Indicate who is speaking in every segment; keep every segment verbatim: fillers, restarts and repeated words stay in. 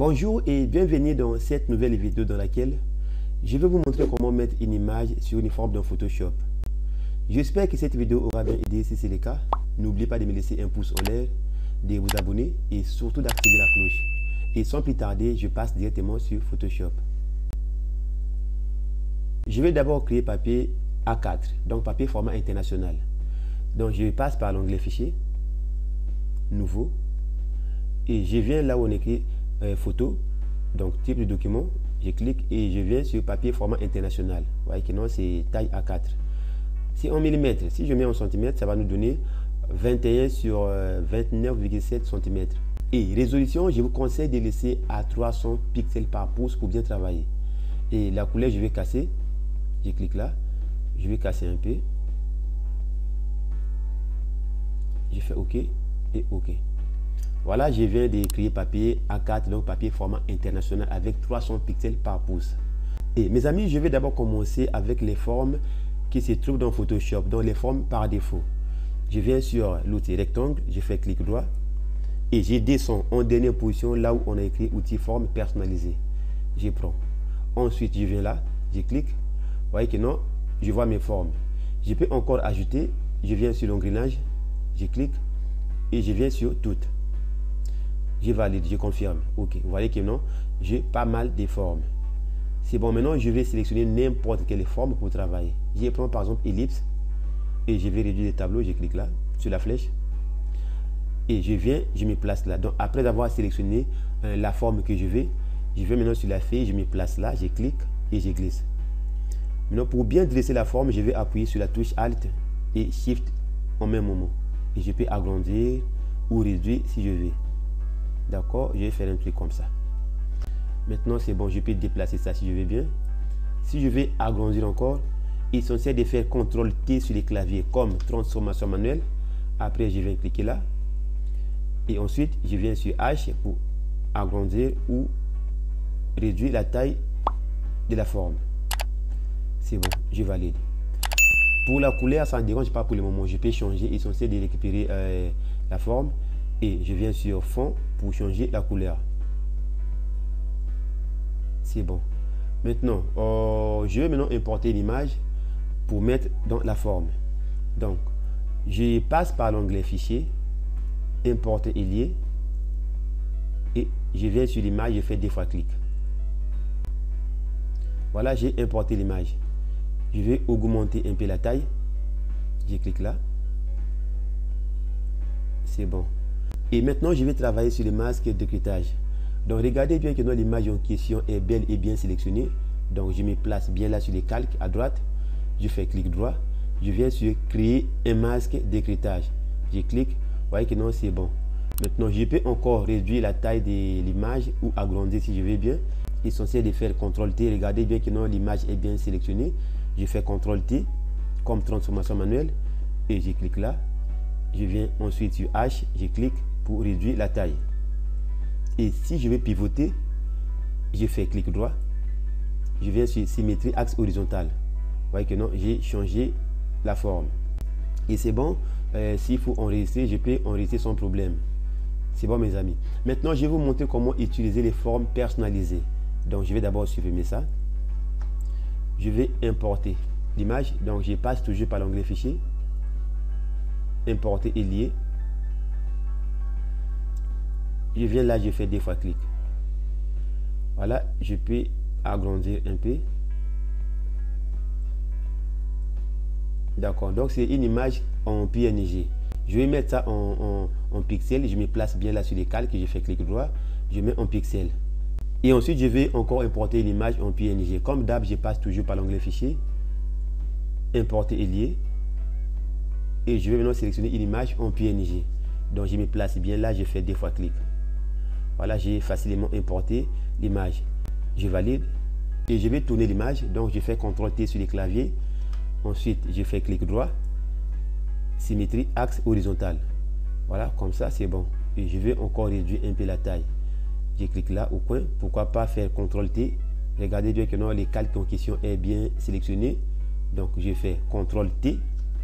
Speaker 1: Bonjour et bienvenue dans cette nouvelle vidéo dans laquelle je vais vous montrer comment mettre une image sur une forme dans Photoshop. J'espère que cette vidéo aura bien aidé. Si c'est le cas, n'oubliez pas de me laisser un pouce en l'air, de vous abonner et surtout d'activer la cloche. Et sans plus tarder, je passe directement sur Photoshop. Je vais d'abord créer papier A quatre, donc papier format international. Donc je passe par l'onglet fichier, nouveau, et je viens là où on écrit euh, photo, donc type de document, je clique et je viens sur papier format international. Vous voyez que non, c'est taille A quatre. Si en millimètres, si je mets en centimètres, ça va nous donner vingt et un sur vingt-neuf virgule sept centimètres. Et résolution, je vous conseille de laisser à trois cents pixels par pouce pour bien travailler. Et la couleur, je vais casser. Je clique là, je vais casser un peu. Je fais OK et OK. Voilà, je viens de créer papier A quatre, donc papier format international avec trois cents pixels par pouce. Et mes amis, je vais d'abord commencer avec les formes qui se trouvent dans Photoshop, donc les formes par défaut. Je viens sur l'outil rectangle, je fais clic droit et je descends en dernière position là où on a écrit outil forme personnalisée. Je prends. Ensuite, je viens là, je clique. Vous voyez que non, je vois mes formes. Je peux encore ajouter, je viens sur l'engrenage, je clique et je viens sur toutes. Je valide, je confirme. OK, vous voyez que non, j'ai pas mal de formes. C'est bon, maintenant je vais sélectionner n'importe quelle forme pour travailler. Je prends par exemple ellipse et je vais réduire le tableau, je clique là sur la flèche et je viens, je me place là. Donc après avoir sélectionné euh, la forme que je veux, je vais maintenant sur la feuille, je me place là, je clique et je glisse. Maintenant pour bien dresser la forme, je vais appuyer sur la touche Alt et Shift en même moment et je peux agrandir ou réduire si je veux. D'accord, je vais faire un truc comme ça. Maintenant c'est bon, je peux déplacer ça si je veux bien. Si je vais agrandir encore, essentiel de faire contrôle T sur les claviers comme transformation manuelle. Après je viens cliquer là et ensuite je viens sur H pour agrandir ou réduire la taille de la forme. C'est bon, je valide. Pour la couleur, ça ne dérange pas pour le moment. Je peux changer, essentiel de récupérer euh, la forme et je viens sur fond pour changer la couleur. C'est bon. Maintenant, euh, je vais maintenant importer l'image pour mettre dans la forme. Donc, je passe par l'onglet fichier, importer et lier, et je viens sur l'image, je fais deux fois clic. Voilà, j'ai importé l'image. Je vais augmenter un peu la taille. Je clique là. C'est bon. Et maintenant, je vais travailler sur les masques de décryptage. Donc, regardez bien que l'image en question est belle et bien sélectionnée. Donc, je me place bien là sur les calques à droite. Je fais clic droit. Je viens sur créer un masque décryptage. Je clique. Vous voyez que non, c'est bon. Maintenant, je peux encore réduire la taille de l'image ou agrandir si je veux bien. Essentiel de faire contrôle T. Regardez bien que non, l'image est bien sélectionnée. Je fais contrôle T comme transformation manuelle et je clique là. Je viens ensuite sur H. Je clique pour réduire la taille. Et si je vais pivoter, je fais clic droit. Je viens sur symétrie axe horizontal. Vous voyez que non, j'ai changé la forme. Et c'est bon. Euh, S'il faut enregistrer, je peux enregistrer sans problème. C'est bon mes amis. Maintenant, je vais vous montrer comment utiliser les formes personnalisées. Donc, je vais d'abord supprimer ça. Je vais importer l'image. Donc, je passe toujours par l'onglet fichier. Importer et lier. Je viens là, je fais deux fois clic. Voilà, je peux agrandir un peu. D'accord, donc c'est une image en P N G. Je vais mettre ça en, en, en pixel. Je me place bien là sur les calques. Je fais clic droit. Je mets en pixel. Et ensuite, je vais encore importer l'image en P N G. Comme d'hab, je passe toujours par l'onglet fichier. Importer et lier. Et je vais maintenant sélectionner une image en P N G. Donc, je me place bien là. Je fais deux fois clic. Voilà, j'ai facilement importé l'image. Je valide et je vais tourner l'image. Donc, je fais contrôle T sur les claviers. Ensuite, je fais clic droit. Symétrie axe horizontal. Voilà, comme ça, c'est bon. Et je vais encore réduire un peu la taille. Je clique là au coin. Pourquoi pas faire contrôle T. Regardez bien que non, les calques en question est bien sélectionné. Donc, je fais contrôle T.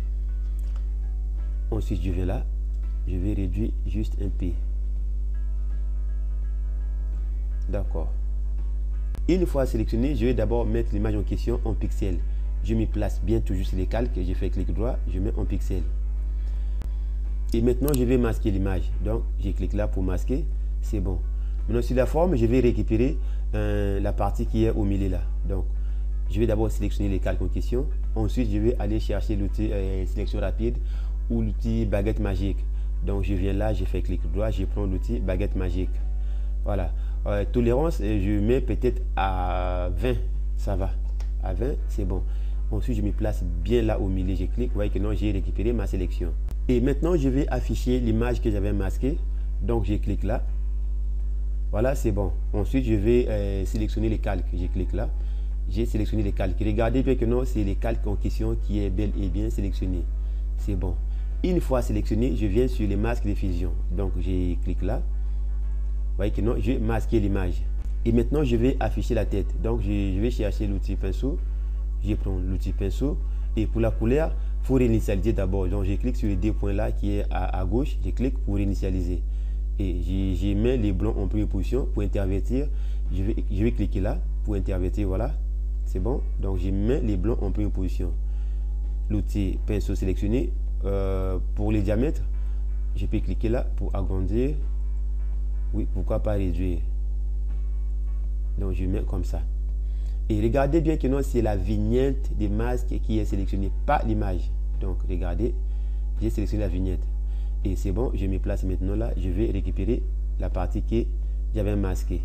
Speaker 1: Ensuite, je viens là. Je vais réduire juste un peu. D'accord. Une fois sélectionné, je vais d'abord mettre l'image en question en pixels. Je me place bien toujours sur les calques, je fais clic droit, je mets en pixels. Et maintenant, je vais masquer l'image. Donc, je clique là pour masquer, c'est bon. Maintenant, sur la forme, je vais récupérer euh, la partie qui est au milieu là. Donc, je vais d'abord sélectionner les calques en question. Ensuite, je vais aller chercher l'outil euh, sélection rapide ou l'outil baguette magique. Donc, je viens là, je fais clic droit, je prends l'outil baguette magique. Voilà. Euh, tolérance, je mets peut-être à vingt, ça va. À vingt, c'est bon. Ensuite, je me place bien là au milieu, je clique. Vous voyez que non, j'ai récupéré ma sélection. Et maintenant, je vais afficher l'image que j'avais masquée. Donc, je clique là. Voilà, c'est bon. Ensuite, je vais euh, sélectionner les calques. Je clique là. J'ai sélectionné les calques. Regardez bien que non, c'est les calques en question qui est bel et bien sélectionné. C'est bon. Une fois sélectionné, je viens sur les masques de fusion. Donc, je clique là. Vous voyez que non, je vais masquer l'image. Et maintenant, je vais afficher la tête. Donc, je, je vais chercher l'outil pinceau. Je prends l'outil pinceau. Et pour la couleur, il faut réinitialiser d'abord. Donc, je clique sur les deux points là qui est à, à gauche. Je clique pour réinitialiser. Et je, je mets les blancs en première position pour intervertir. Je vais, je vais cliquer là pour intervertir. Voilà. C'est bon. Donc, je mets les blancs en première position. L'outil pinceau sélectionné. Euh, pour les diamètres, je peux cliquer là pour agrandir. Oui, pourquoi pas réduire. Donc, je mets comme ça. Et regardez bien que non, c'est la vignette des masques qui est sélectionnée, pas l'image. Donc, regardez, j'ai sélectionné la vignette. Et c'est bon, je me place maintenant là. Je vais récupérer la partie que j'avais masquée.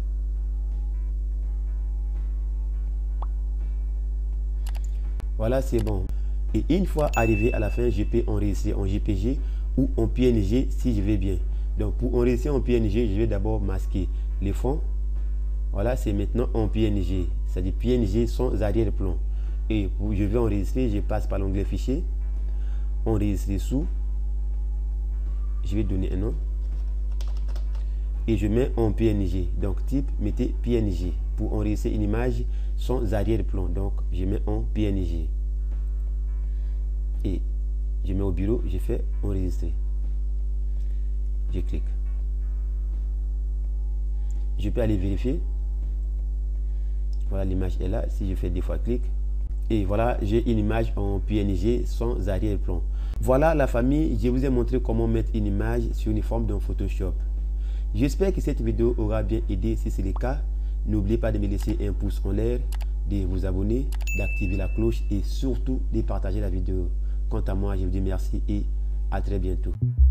Speaker 1: Voilà, c'est bon. Et une fois arrivé à la fin, je peux enregistrer en J P G ou en P N G si je vais bien. Donc, pour enregistrer en P N G, je vais d'abord masquer les fonds. Voilà, c'est maintenant en P N G. C'est-à-dire P N G sans arrière-plan. Et pour je vais enregistrer, je passe par l'onglet fichier. Enregistrer sous. Je vais donner un nom. Et je mets en P N G. Donc, type, mettez P N G. Pour enregistrer une image sans arrière-plan. Donc, je mets en P N G. Et je mets au bureau, je fais enregistrer. Je clique. Je peux aller vérifier. Voilà, l'image est là. Si je fais deux fois clic. Et voilà, j'ai une image en P N G sans arrière-plan. Voilà la famille, je vous ai montré comment mettre une image sur une forme dans Photoshop. J'espère que cette vidéo aura bien aidé. Si c'est le cas, n'oubliez pas de me laisser un pouce en l'air, de vous abonner, d'activer la cloche et surtout de partager la vidéo. Quant à moi, je vous dis merci et à très bientôt.